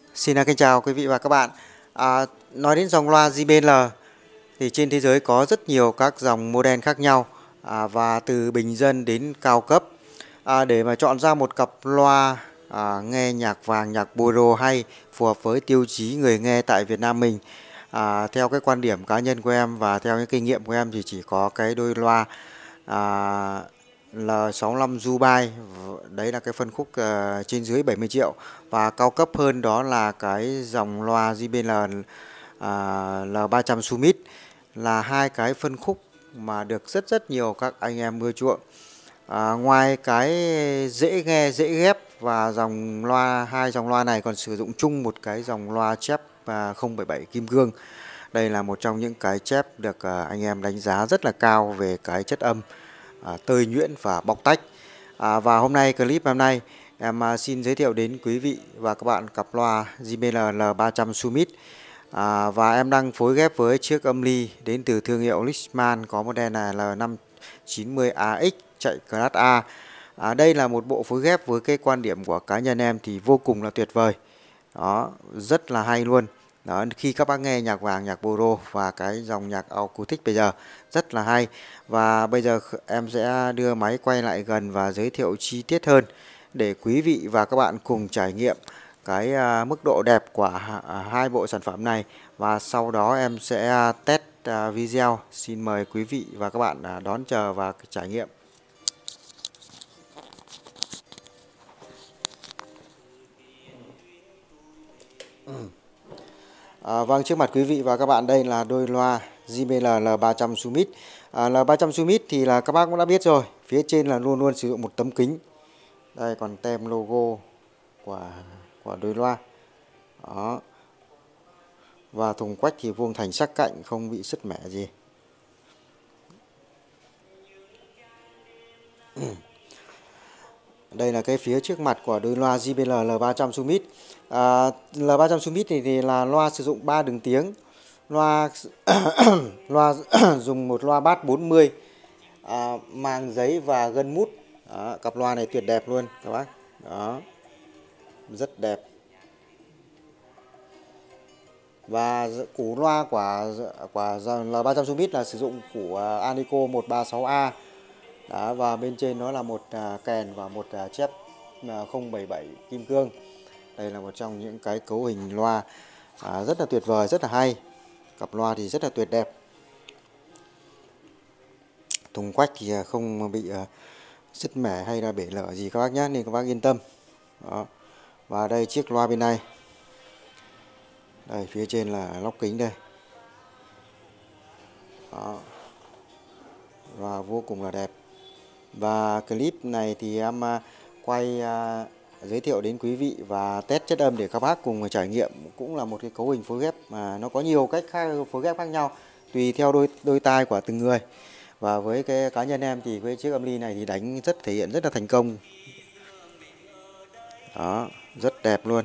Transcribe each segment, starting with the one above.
Xin kính chào quý vị và các bạn. Nói đến dòng loa JBL thì trên thế giới có rất nhiều các dòng model khác nhau, và từ bình dân đến cao cấp. Để mà chọn ra một cặp loa nghe nhạc vàng, nhạc bolero hay phù hợp với tiêu chí người nghe tại Việt Nam mình, theo cái quan điểm cá nhân của em và theo những kinh nghiệm của em thì chỉ có cái đôi loa à, L65 Dubai, đấy là cái phân khúc trên dưới 70 triệu, và cao cấp hơn đó là cái dòng loa JBL L300 Summit, là hai cái phân khúc mà được rất rất nhiều các anh em ưa chuộng. Ngoài cái dễ nghe dễ ghép và hai dòng loa này còn sử dụng chung một cái dòng loa chép 077 kim cương. Đây là một trong những cái chép được anh em đánh giá rất là cao về cái chất âm tơi nhuyễn và bóc tách. Và hôm nay clip hôm nay em xin giới thiệu đến quý vị và các bạn cặp loa JBL L300 Summit. Và em đang phối ghép với chiếc âm ly đến từ thương hiệu Leachman, có model này là L590AX chạy Class A. Đây là một bộ phối ghép với cái quan điểm của cá nhân em thì vô cùng là tuyệt vời. Đó, rất là hay luôn. Đó, khi các bác nghe nhạc vàng, nhạc bolero và cái dòng nhạc acoustic bây giờ rất là hay. Và bây giờ em sẽ đưa máy quay lại gần và giới thiệu chi tiết hơn để quý vị và các bạn cùng trải nghiệm cái mức độ đẹp của hai bộ sản phẩm này, và sau đó em sẽ test video. Xin mời quý vị và các bạn đón chờ và trải nghiệm. Vâng, trước mặt quý vị và các bạn đây là đôi loa JBL L300 Summit. L300 Summit thì là các bác cũng đã biết rồi, phía trên là luôn luôn sử dụng một tấm kính. Đây còn tem logo của đôi loa. Đó. Và thùng quách thì vuông thành sắc cạnh, không bị sứt mẻ gì. Đây là cái phía trước mặt của đôi loa JBL L300 Summit. L300 Summit thì là loa sử dụng 3 đường tiếng. Loa loa dùng một loa bass 40, màng giấy và gân mút. Đó, cặp loa này tuyệt đẹp luôn các bác. Đó, rất đẹp. Và củ loa của dòng L300 Summit là sử dụng củ Anico 136A. Đó, và bên trên nó là một kèn và một chép 077 kim cương. Đây là một trong những cái cấu hình loa rất là tuyệt vời, rất là hay. Cặp loa thì rất là tuyệt đẹp. Thùng quách thì không bị sứt mẻ hay là bể lở gì các bác nhé, nên các bác yên tâm. Đó. Và đây chiếc loa bên này. Đây phía trên là lóc kính đây. Đó. Và vô cùng là đẹp. Và clip này thì em quay giới thiệu đến quý vị và test chất âm để các bác cùng trải nghiệm. Cũng là một cái cấu hình phối ghép mà nó có nhiều cách phối ghép khác nhau tùy theo đôi tai của từng người. Và với cái cá nhân em thì với chiếc âm ly này thì thể hiện rất là thành công. Đó, rất đẹp luôn.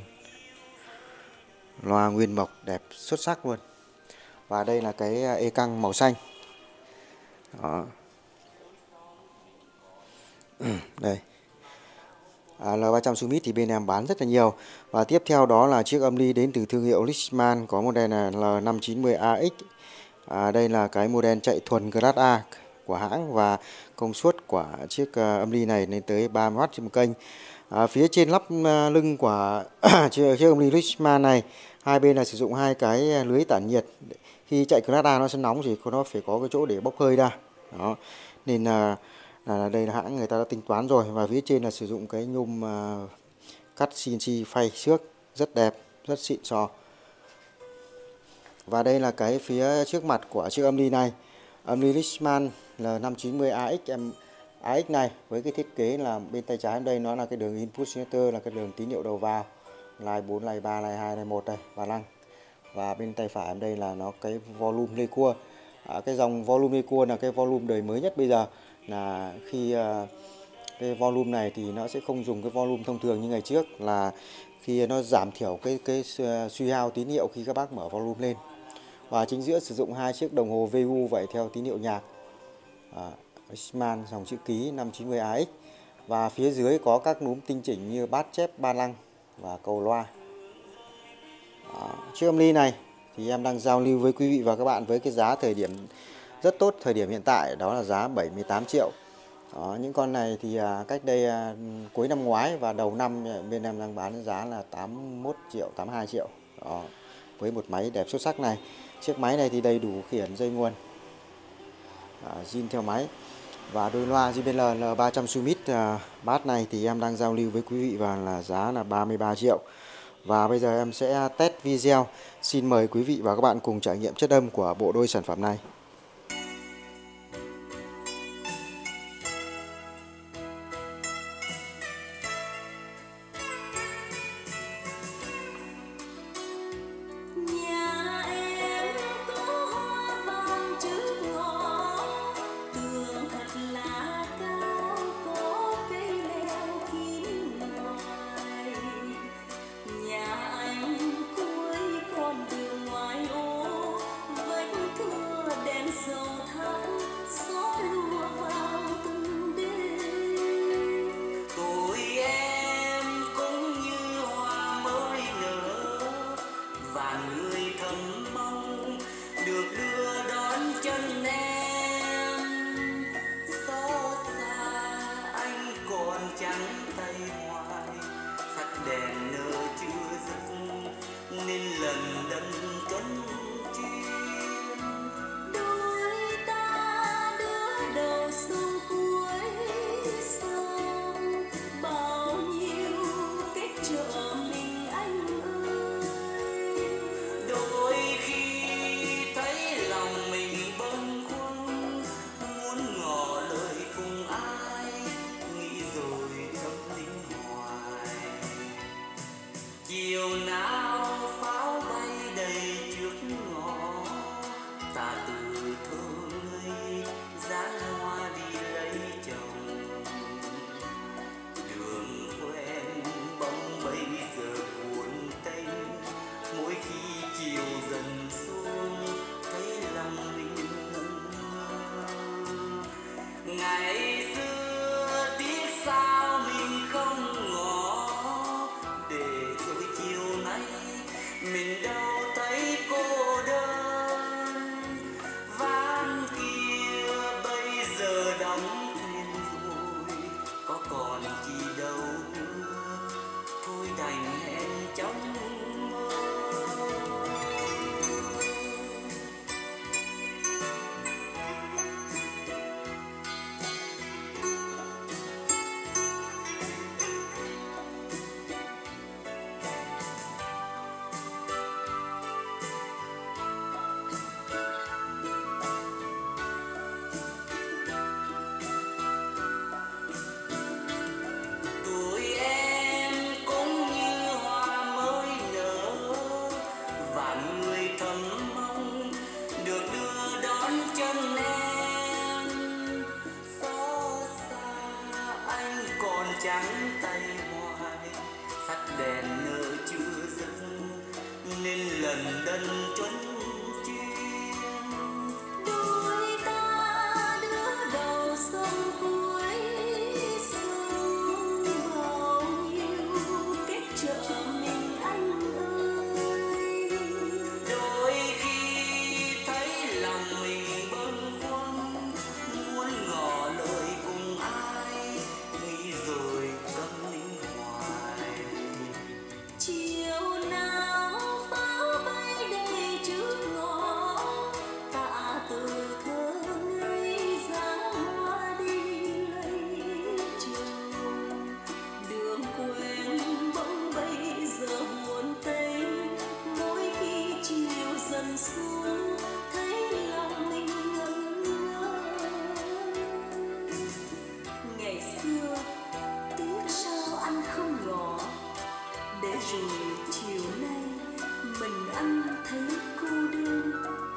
Loa nguyên mộc đẹp xuất sắc luôn. Và đây là cái e căng màu xanh. Đó. Đây. L300 Summit thì bên em bán rất là nhiều. Và tiếp theo đó là chiếc âm ly đến từ thương hiệu Leachman, có model là L590AX. Đây là cái model chạy thuần Class A của hãng, và công suất của chiếc âm ly này lên tới 30W trên một kênh. Phía trên lắp lưng của chiếc âm ly Leachman này, hai bên là sử dụng hai cái lưới tản nhiệt. Khi chạy Class A nó sẽ nóng thì nó phải có cái chỗ để bốc hơi ra. Đó. Nên đây là hãng người ta đã tính toán rồi. Và phía trên là sử dụng cái nhôm cắt CNC phay xước rất đẹp, rất xịn sò. Và đây là cái phía trước mặt của chiếc âm ly này, âm ly Leachman L590AX. AX này với cái thiết kế là bên tay trái đây nó là cái đường input signature, là cái đường tín hiệu đầu vào, line 4, line 3, line 2, line 1 đây, và lăng. Và bên tay phải em đây là nó cái volume Lecua. Cái dòng volume Lecua là cái volume đời mới nhất bây giờ, là khi cái volume này thì nó sẽ không dùng cái volume thông thường như ngày trước, là khi nó giảm thiểu cái suy hao tín hiệu khi các bác mở volume lên. Và chính giữa sử dụng hai chiếc đồng hồ VU vậy theo tín hiệu nhạc, Leachman dòng chữ ký 590AX. Và phía dưới có các núm tinh chỉnh như bát chép, ba lăng và cầu loa. Chiếc âm ly này thì em đang giao lưu với quý vị và các bạn với cái giá thời điểm rất tốt, thời điểm hiện tại đó là giá 78 triệu. Đó, những con này thì cách đây cuối năm ngoái và đầu năm bên em đang bán giá là 81 triệu, 82 triệu. Đó, với một máy đẹp xuất sắc này. Chiếc máy này thì đầy đủ khiển dây nguồn, zin theo máy và đôi loa JBL L300 Summit. Bass này thì em đang giao lưu với quý vị và là giá là 33 triệu. Và bây giờ em sẽ test video. Xin mời quý vị và các bạn cùng trải nghiệm chất âm của bộ đôi sản phẩm này. Trắng tay hoài sắc đèn nơ chưa dứt nên lần đân cấn chuyên đôi ta đưa đầu xuống cuối sông bao nhiêu cách trở mình anh ơi. Đôi khi thấy lòng mình bâng khuâng muốn ngỏ lời cùng ai nghĩ rồi thấm linh hoài. Chiều nào pháo bay đầy trước ngõ ta từ thơ ngây dáng hoa đi lấy chồng. Đường quen bóng bây giờ buồn tênh mỗi khi chiều dần xuống thấy lòng mình ngẩn ngơ. Ngày xưa tiếc sao mình không ngỏ để rồi chiều nay mình đâu thấy cô đơn. Ván kia bây giờ đóng thuyền rồi có còn gì đâu nữa thôi đành hẹn trong mơ. Tuổi em cũng như hoa mới nở và người thầm mong được đưa đón chân em. Xót xa anh còn trắng tay hoài sắc đèn nơ chưa dứt nên lần đân chuẩn chuyên. Đôi ta đưa đầu sông cuối sông bao nhiêu cách trở mình anh ơi. Đôi khi thấy lòng mình bâng khuâng muốn ngỏ lời cùng ai nghĩ rồi câm nín hoài. Chiều nào pháo bay đầy trước ngõ ta từ thơ ngây dáng hoa đi lấy chồng. Đường quên bỗng bây giờ buồn tênh mỗi khi chiều dần xuống thấy lòng mình ngẩn ngơ. Ngày xưa tiếc sao anh không ngỏ để rồi chiều nay mình anh thấy cô đơn.